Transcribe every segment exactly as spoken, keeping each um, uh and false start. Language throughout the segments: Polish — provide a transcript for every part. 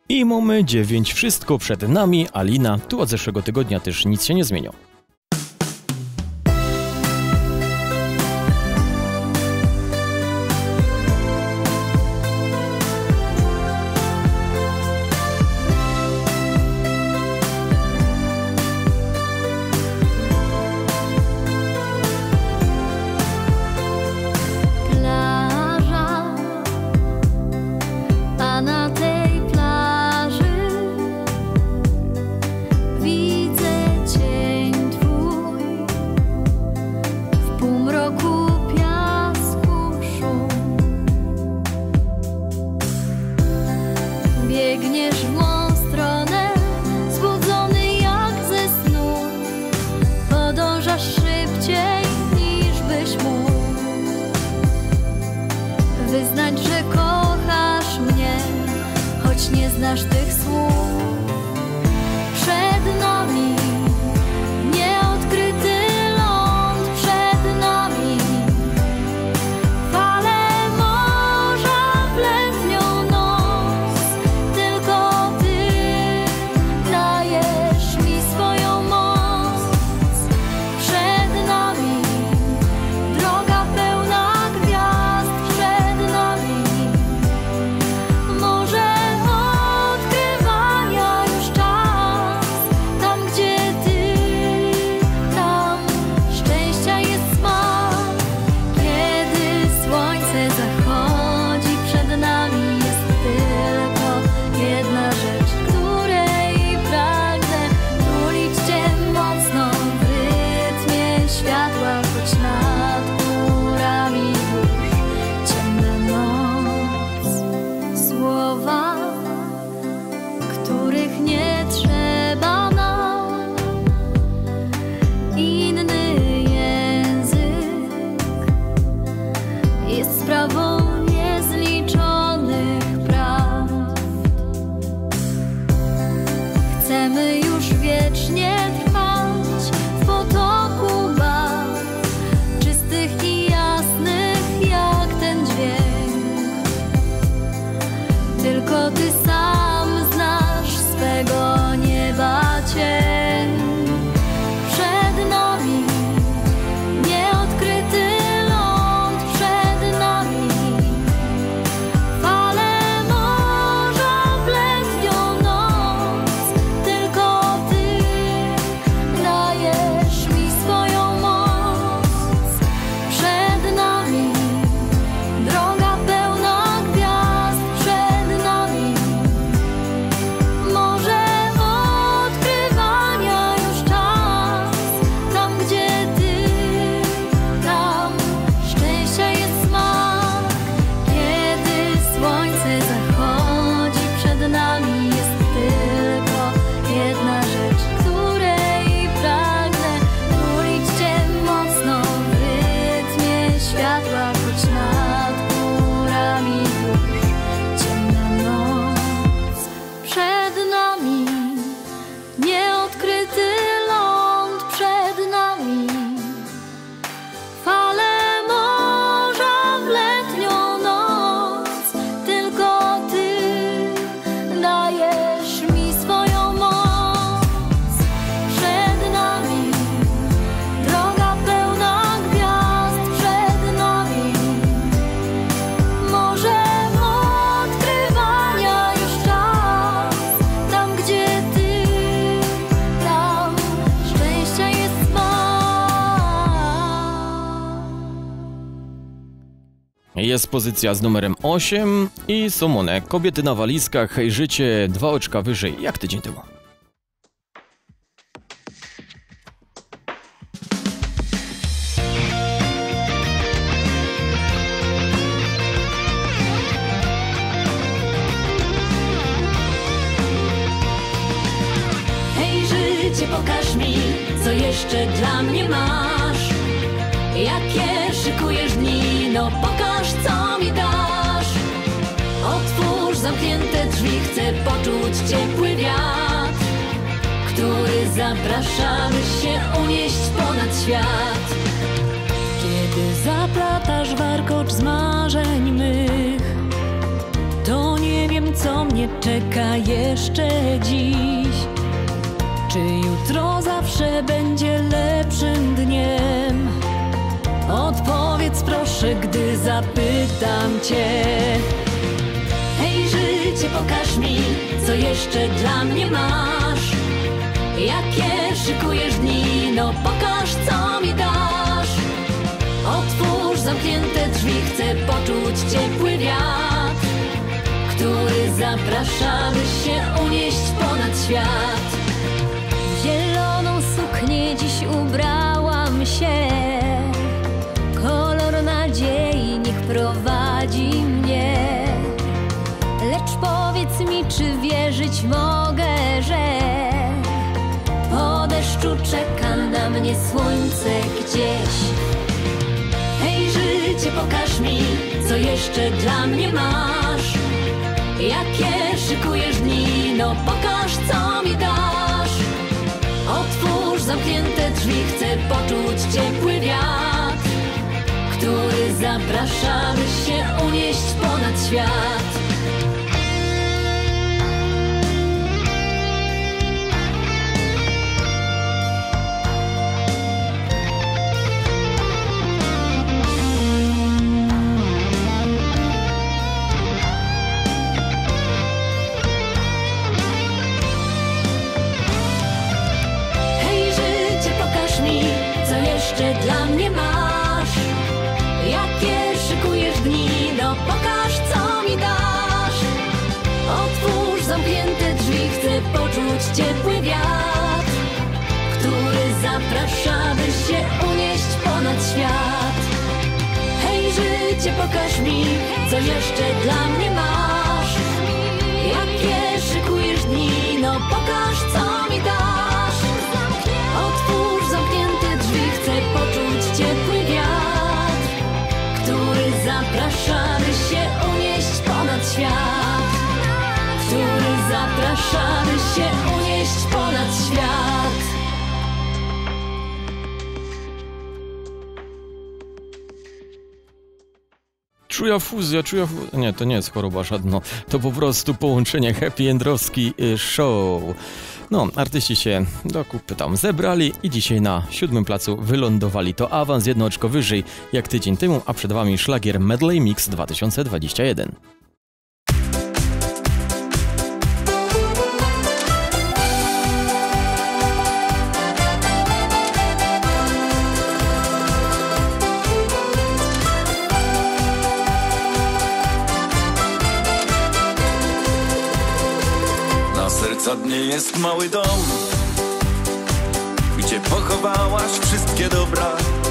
I mamy dziewięć, wszystko przed nami, Alina, tu od zeszłego tygodnia też nic się nie zmieniło. Jest pozycja z numerem osiem i są one Kobiety na walizkach, Hej życie, dwa oczka wyżej, jak tydzień temu. Hej życie, pokaż mi, co jeszcze dla mnie masz. Jakie szykujesz dni, no pokaż, co mi dasz. Otwórz zamknięte drzwi, chcę poczuć ciepły wiatr, który zaprasza, by się unieść ponad świat. Kiedy zaplatasz warkocz z marzeń mych, to nie wiem, co mnie mnie czeka jeszcze dziś? Czy jutro zawsze będzie lepszym dniem? Odpowiedz proszę, gdy zapytam cię. Hej życie, pokaż mi, co jeszcze dla mnie masz. Jakie szykujesz dni, no pokaż, co mi dasz. Otwórz zamknięte drzwi, chcę poczuć ciepły wiatr, który zaprasza, by się unieść ponad świat. W zieloną suknię dziś ubrałam się, kolor nadziei niech prowadzi mnie. Lecz powiedz mi, czy wierzyć mogę, że po deszczu czeka na mnie słońce gdzieś. Hej życie, pokaż mi, co jeszcze dla mnie masz. Jakie szykujesz dni, no pokaż, co mi dasz. Otwórz zamknięte drzwi, chcę poczuć ciepły wiatr, który zaprasza, by się unieść ponad świat. Dla mnie masz. Jakie szykujesz dni, no pokaż, co mi dasz. Otwórz zamknięte drzwi, chcę poczuć ciepły wiatr, który zaprasza, by się unieść ponad świat. Hej życie, pokaż mi, co jeszcze dla mnie masz. Jakie szykujesz dni, no pokaż, co mi dasz. Otwórz zamknięte drzwi, chcę poczuć ciepły wiatr, który zaprasza, by się unieść ponad świat, który zaprasza, by się unieść ponad świat. Czuja fuzja, czuja fuzja. Nie, to nie jest choroba żadna. To po prostu połączenie happy endowski show. No, artyści się do kupy tam zebrali i dzisiaj na siódmym placu wylądowali. To awans jedno oczko wyżej jak tydzień temu, a przed wami szlagier Medley Mix dwa tysiące dwudziesty pierwszy. Serca dnie jest mały dom, gdzie pochowałaś wszystkie dobra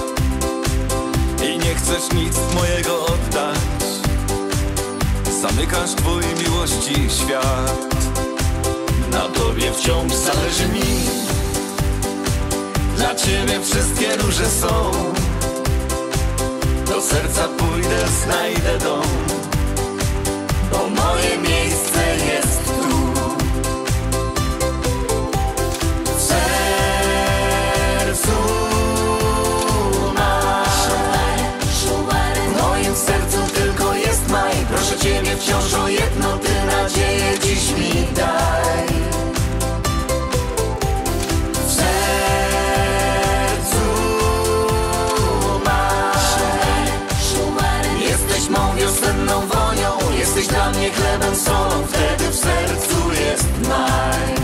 i nie chcesz nic mojego oddać. Zamykasz twój miłości świat. Na tobie wciąż zależy mi, dla ciebie wszystkie róże są. Do serca pójdę, znajdę dom, bo moje miejsce jest tu. Proszę ciebie wciąż o jedno, ty nadzieję dziś mi daj. W sercu masz. Jesteś mą wiosenną wonią, jesteś dla mnie chlebem, solą, wtedy w sercu jest maj.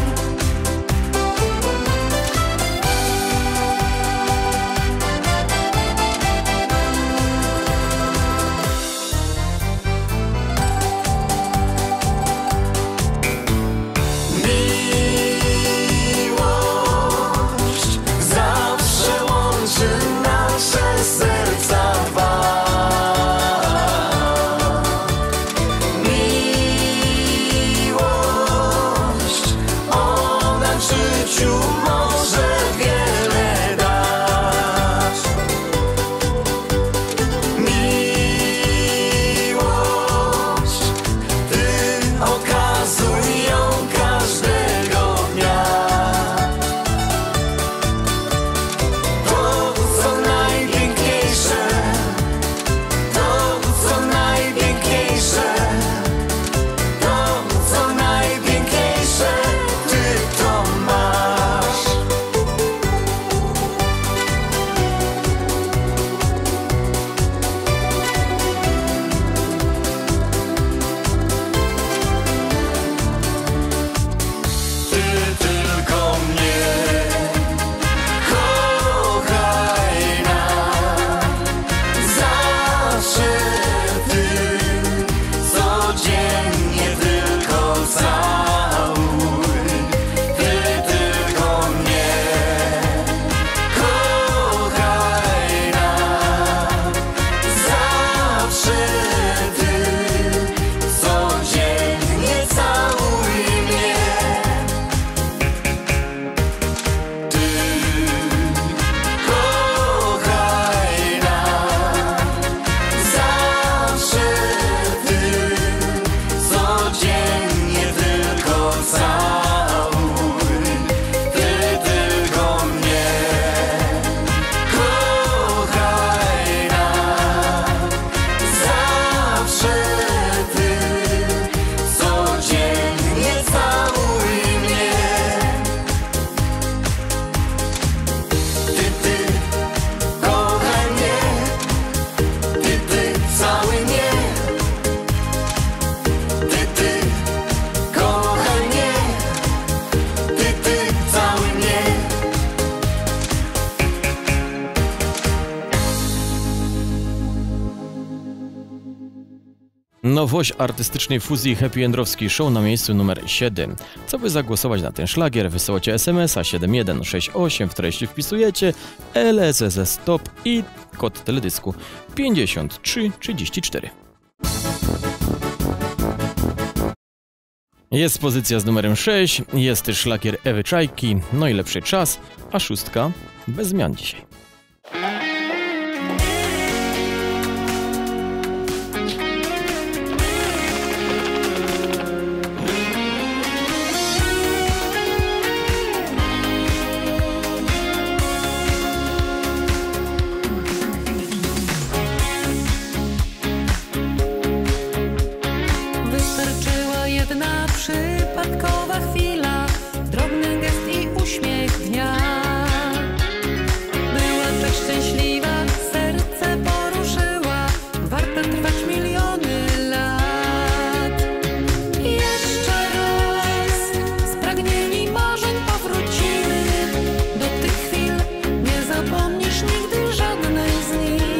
nowość artystycznej fuzji Happy Jędrowski Show na miejscu numer siedem. Co by zagłosować na ten szlagier? Wysyłacie es em es a siedem jeden sześć osiem, w treści wpisujecie L S S stop i kod teledysku pięćdziesiąt trzy trzydzieści cztery. Jest pozycja z numerem sześć, jest też szlagier Ewy Czajki, no i lepszy czas, a szóstka bez zmian dzisiaj. Przypadkowa chwila, drobny gest i uśmiech dnia. Była tak szczęśliwa, serce poruszyła, warte trwać miliony lat. Jeszcze raz, spragnieni marzeń powrócimy do tych chwil, nie zapomnisz nigdy żadnej z nich.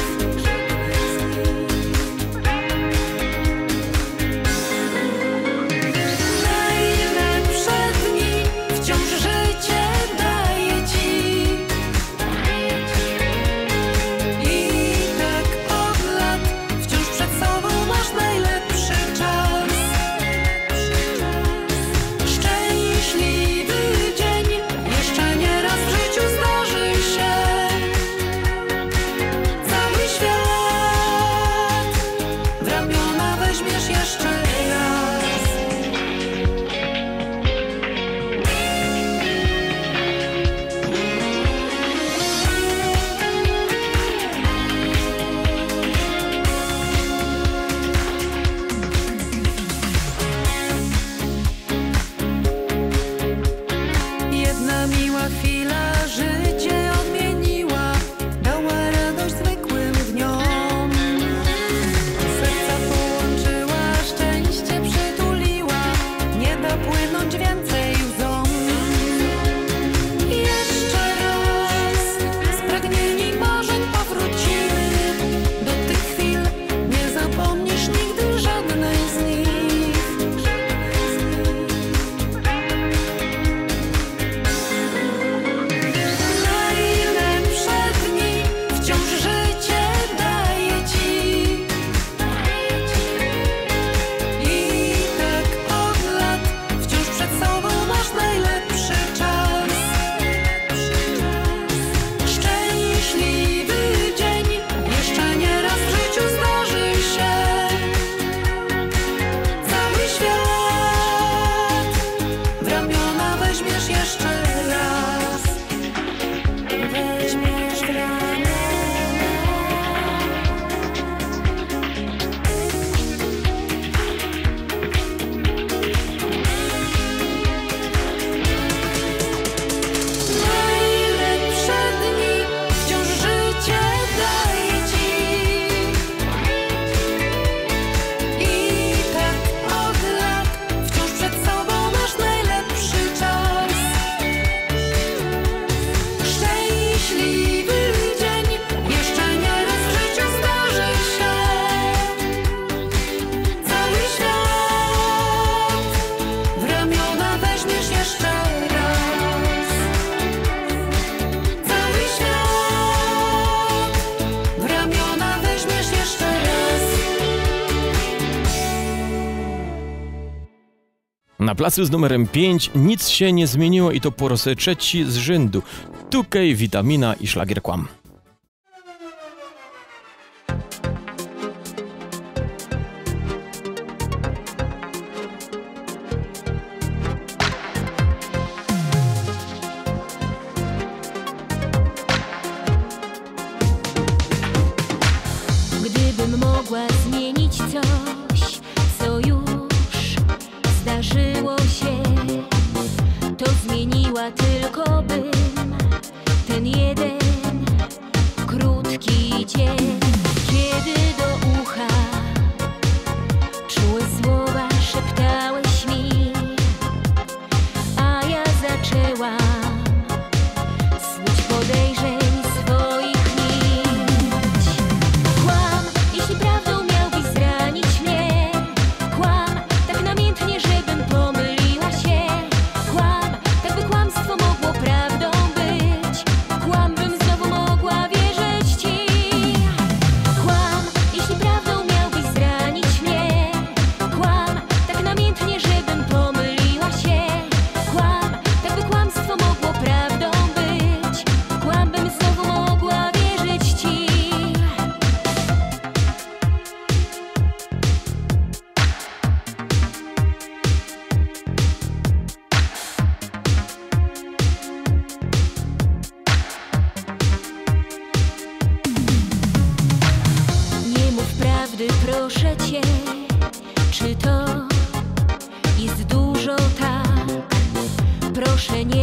Na placu z numerem pięć nic się nie zmieniło i to po raz trzeci z rzędu. Tukej, Witamina i szlagier Kłam. Gdybym mogła zmienić coś, co już zdarzyło się, to zmieniła tylko bym ten jeden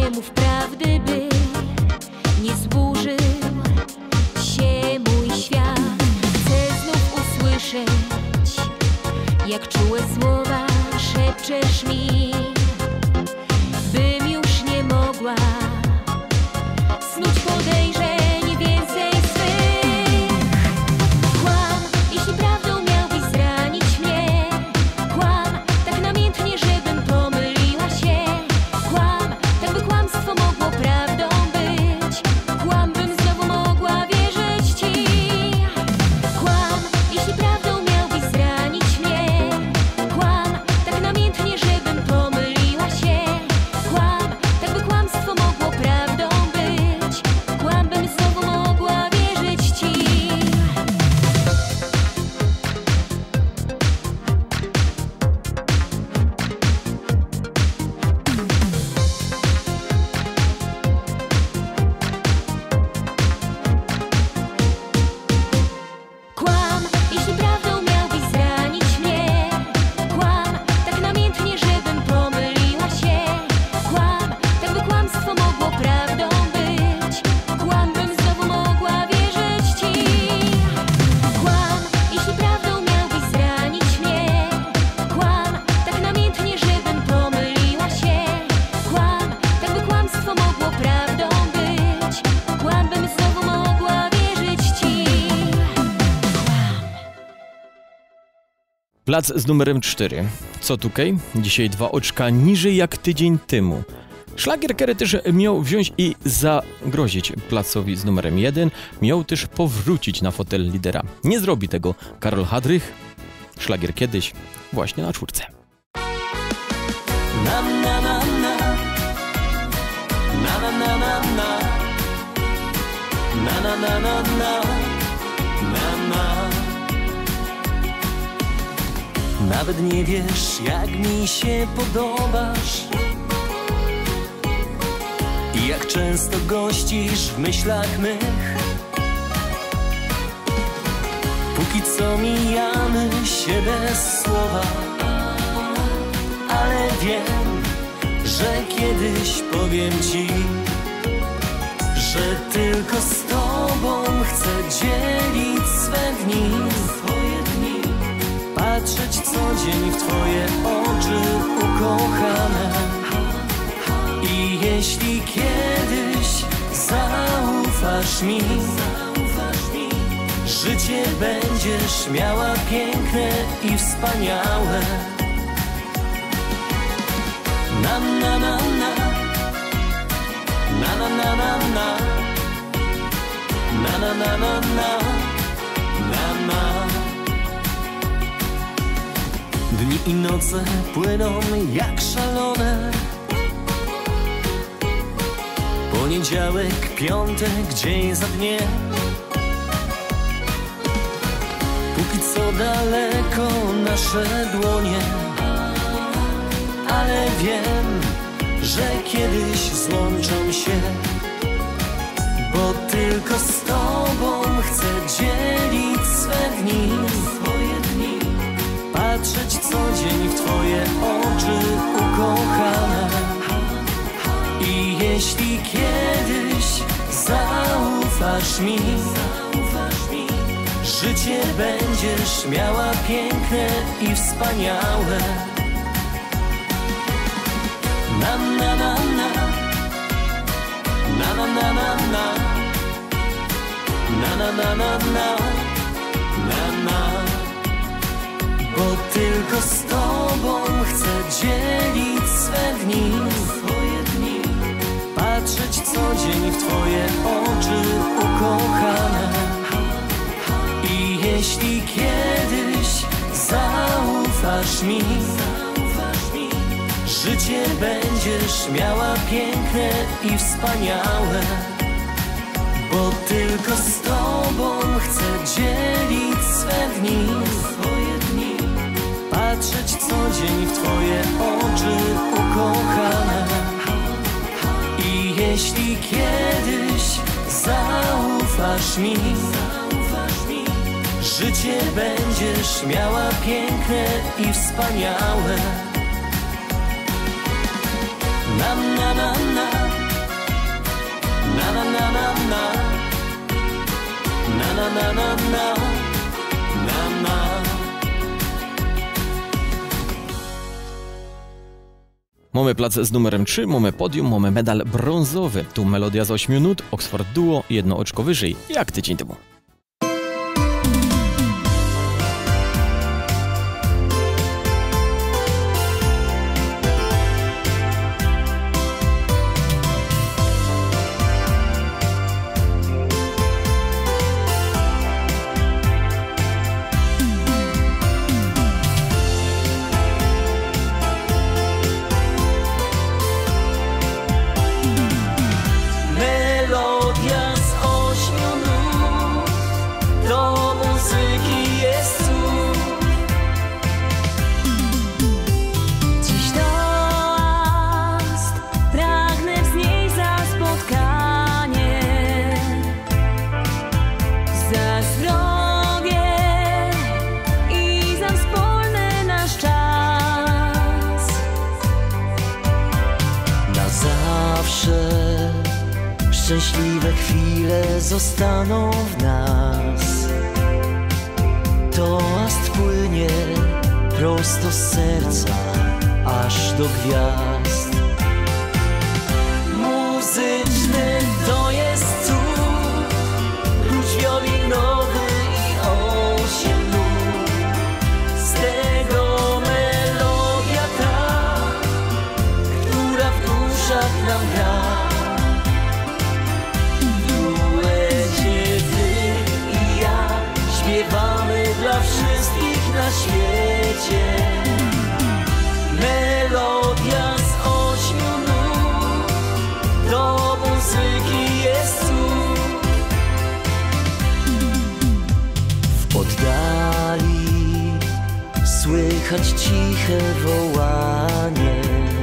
nie mów prawdy, by nie zburzył się mój świat. Chcę znów usłyszeć, jak czułe słowa szepczesz mi, bym już nie mogła snuć podejrzeń więcej swych. Kłam, jeśli prawdą miałbyś zranić mnie. Kłam tak namiętnie, żebym pomyliła się. Kłam, tak by kłamstwo mogło prawdą być. Kłam, bym znowu mogła wierzyć ci. Kłam, jeśli prawdą miałbyś zranić mnie. Kłam tak namiętnie, żebym pomyliła się. Kłam, tak by kłamstwo mogło prawdą być. Kłam, bym znowu mogła wierzyć ci. Kłam, jeśli prawdą miałbyś zranić mnie. Kłam tak namiętnie, żebym pomyliła się. Kłam, tak by kłamstwo mogło prawdą być. Kłam, bym znowu mogła wierzyć ci. Kłam, jeśli prawdą miałbyś zranić mnie. Kłam tak namiętnie, żebym pomyliła się. Kłam, tak by kłamstwo mogło prawdą być. Kłam, bym znowu mogła wierzyć ci. Plac z numerem cztery. Co tukaj? Dzisiaj dwa oczka niżej jak tydzień temu. Szlagier, który też miał wziąć i zagrozić placowi z numerem jeden, miał też powrócić na fotel lidera. Nie zrobi tego Karol Hadrych. Szlagier kiedyś, właśnie na czwórce. Na na na na na na na na na na na na na na na na. Nawet nie wiesz, jak mi się podobasz i jak często gościsz w myślach mych. Póki co mijamy się bez słowa, ale wiem, że kiedyś powiem ci, że tylko z tobą chcę dzielić swe dni, swoje dni, patrzeć co dzień w twoje oczy ukochane. I jeśli kiedyś zaufasz mi, życie będziesz miała piękne i wspaniałe. Na na na na na na na na na na na na na na na. Dni i noce płyną jak szalone. Poniedziałek, piątek, dzień za dniem. Póki co daleko nasze dłonie, ale wiem, że kiedyś złączą się, bo tylko z tobą chcę dzielić swe dni, swoje dni, patrzeć co dzień w twoje oczy ukochane. I jeśli kiedyś zaufasz mi, życie będziesz miała piękne i wspaniałe. Na na na na na na na na na na na na na na na. Bo tylko z tobą chcę dzielić swe dni, swoje dni, patrzeć co dzień w twoje oczy ukochane. I jeśli kiedyś zaufasz mi, życie będziesz miała piękne i wspaniałe. Bo tylko z tobą chcę dzielić swe dni, swoje dni, patrzeć co dzień w twoje oczy ukochane. I jeśli kiedyś zaufasz mi, życie będziesz miała piękne i wspaniałe. Na na na na Na na na na na. Na na na na na. Na na. Mamy plac z numerem trzy, mamy podium, mamy medal brązowy. Tu melodia z ośmiu nut, Oxford Duo, jedno oczko wyżej, jak tydzień temu. Szczęśliwe chwile zostaną w nas. Toast płynie prosto z serca aż do gwiazd. Muzyczny to jest cud, klucz wiolinowy i osiem nut. Z tego melodia ta, która w duszach nam gra. Śpiewamy dla wszystkich na świecie. Melodia z ośmiu nut, do muzyki jest cud. W oddali słychać ciche wołanie.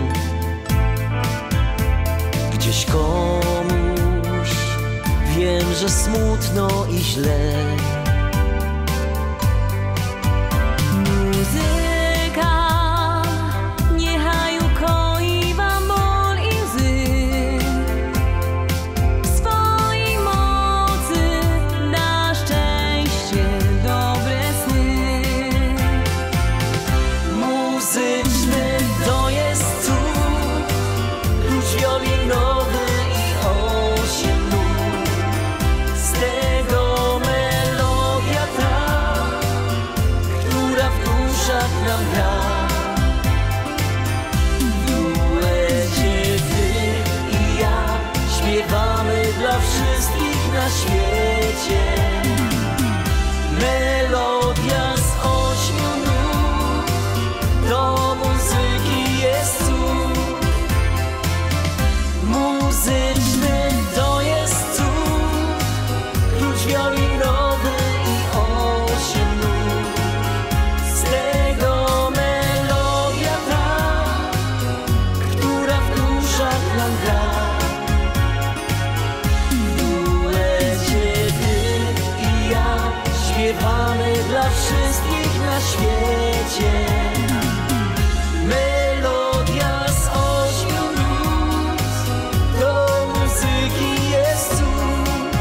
Gdzieś komuś wiem, że smutno i źle. Dla wszystkich na świecie. Melodia z ośmiu nut, do muzyki jest cud. Muzyczny to jest cud, klucz wiolinowy i osiem nut. Z tego melodia ta, która w duszach nam gra. Śpiewamy dla wszystkich na świecie. Melodia z ośmiu nut, do muzyki jest cud.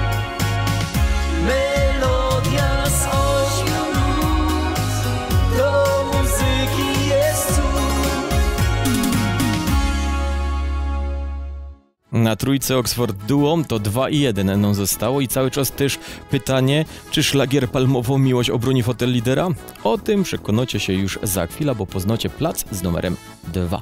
Melodia z ośmiu nut, do muzyki jest cud. Na trójce Oxford Duo to dwa i jeden nam zostało i cały czas też pytanie, czy szlagier Palmową miłość obroni fotel lidera? O tym przekonacie się już za chwilę, bo poznacie plac z numerem dwa.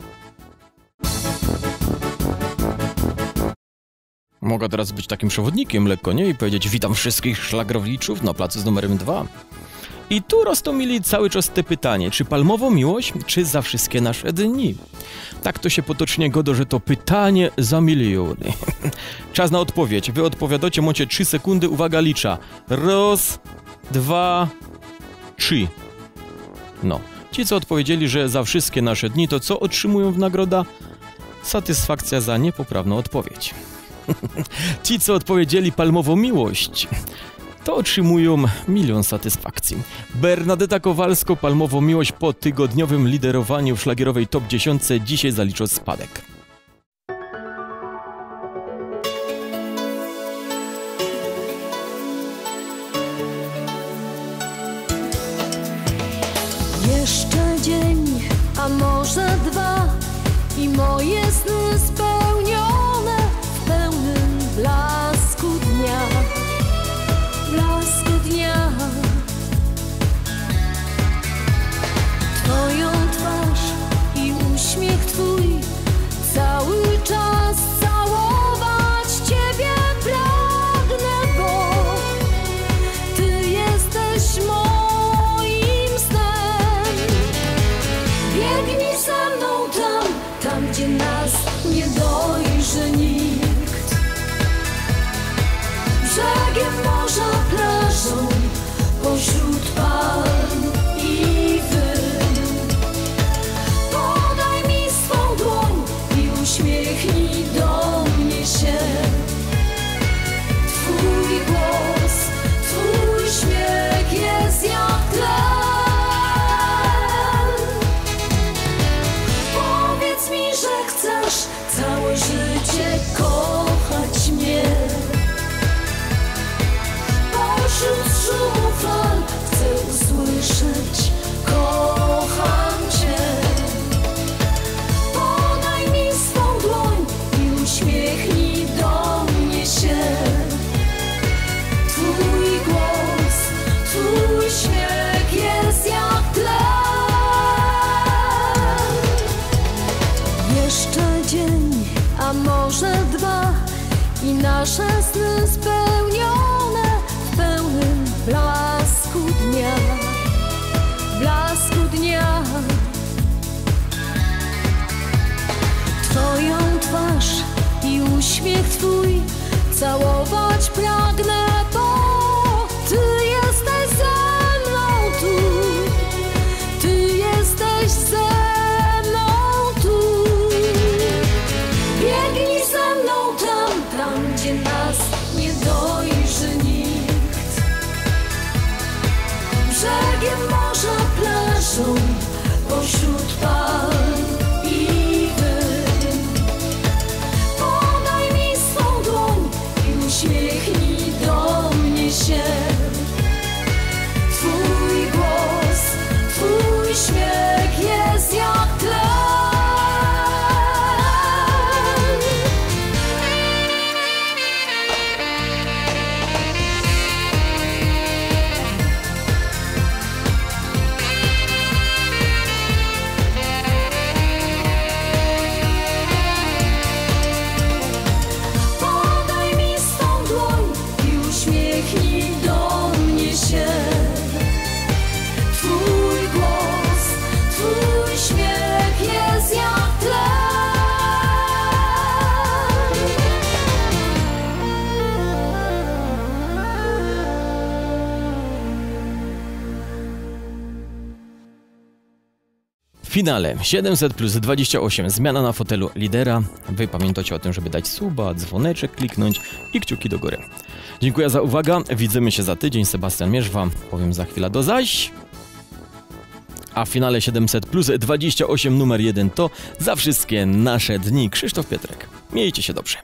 Mogę teraz być takim przewodnikiem lekko, nie? I powiedzieć witam wszystkich szlagrowiczów na placu z numerem dwa. I tu roztomili cały czas te pytanie, czy Palmową miłość, czy za wszystkie nasze dni? Tak to się potocznie godo, że to pytanie za miliony. Czas na odpowiedź. Wy odpowiadacie, macie trzy sekundy, uwaga, licza. Raz, dwa, trzy. No. Ci, co odpowiedzieli, że za wszystkie nasze dni, to co otrzymują w nagroda? Satysfakcja za niepoprawną odpowiedź. Ci, co odpowiedzieli Palmową miłość, to otrzymują milion satysfakcji. Bernadetta Kowalsko Palmową miłość po tygodniowym liderowaniu w szlagierowej top dziesięć dzisiaj zaliczył spadek. nasze sny spełnione w pełnym blasku dnia, blasku dnia. Twoją twarz i uśmiech Twój całować pragnę, bo Ty jesteś ze mną tu, Ty jesteś ze mną tu. Biegnij ze mną tam, tam gdzie nas nie dojrzy nikt. Brzegiem morza, plażą, pośród palm i wyn. Podaj mi swą dłoń i uśmiechnij do mnie się. Twój głos, Twój śmiech jest jak tlen. Podaj mi swą dłoń i uśmiechnij do mnie się. Twój głos, Twój śmiech jest jak tlen. W finale siedemset plus dwadzieścia osiem, zmiana na fotelu lidera. Wy pamiętacie o tym, żeby dać suba, dzwoneczek kliknąć i kciuki do góry. Dziękuję za uwagę, widzimy się za tydzień. Sebastian Mierzwa, powiem za chwilę do zaś. A w finale siedemset plus dwadzieścia osiem numer jeden to Za wszystkie nasze dni Krzysztof Pietrek. Miejcie się dobrze.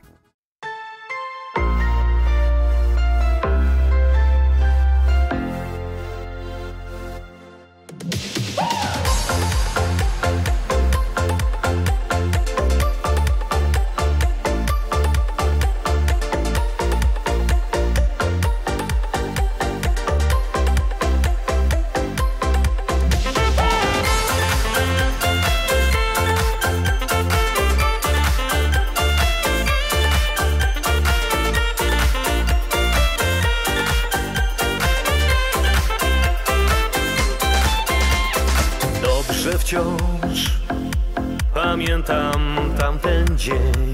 Dobrze wciąż pamiętam tamten dzień.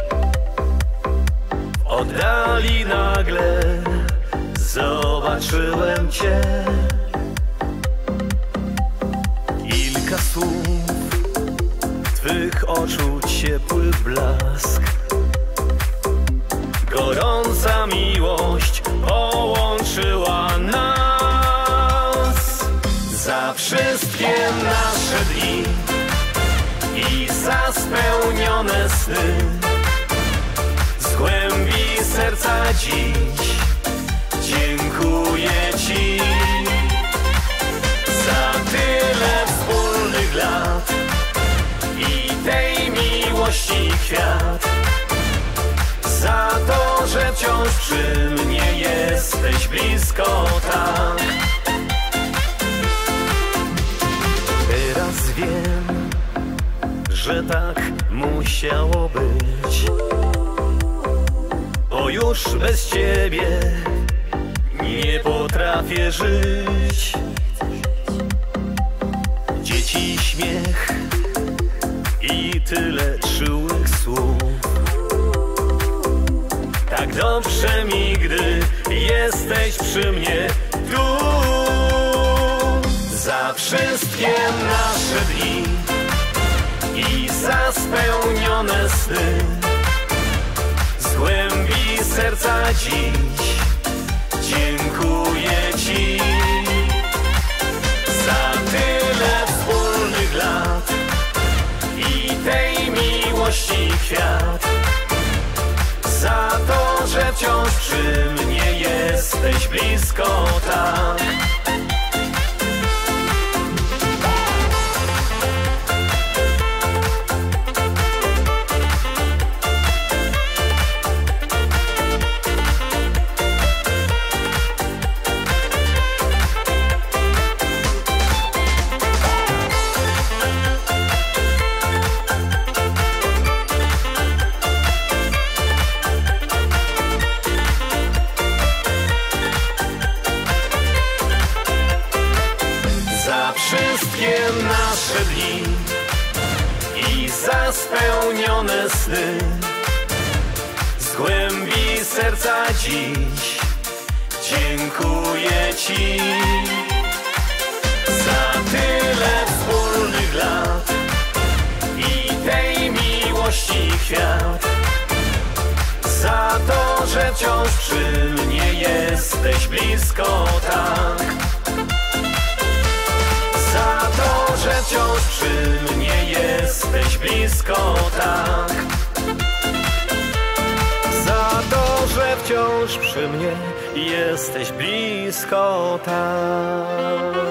W oddali nagle zobaczyłem Cię. Kilka słów, Twych oczu ciepły blask. Gorąca miłość połączyła nas. Za wszystkie nasze dni i za spełnione sny. Z głębi serca dziś dziękuję Ci. Za tyle wspólnych lat i tej miłości kwiat. Za to, że wciąż przy mnie jesteś blisko tak. Teraz wiem, że tak musiało być, bo już bez Ciebie nie potrafię żyć. Dzieci śmiech i tyle czułych słów. Tak dobrze mi, gdy jesteś przy mnie tu. Za wszystkie nasze dni i za spełnione sny. Z głębi serca dziś dziękuję Ci. Za tyle wspólnych lat i tej miłości kwiat. Za to, że wciąż przy mnie jesteś blisko tak. za spełnione sny. Z głębi serca dziś dziękuję Ci za tyle wspólnych lat i tej miłości kwiat, za to, że wciąż przy mnie jesteś blisko tak, za to, że wciąż przy mnie jesteś blisko tak, za to, że wciąż przy mnie jesteś blisko tak.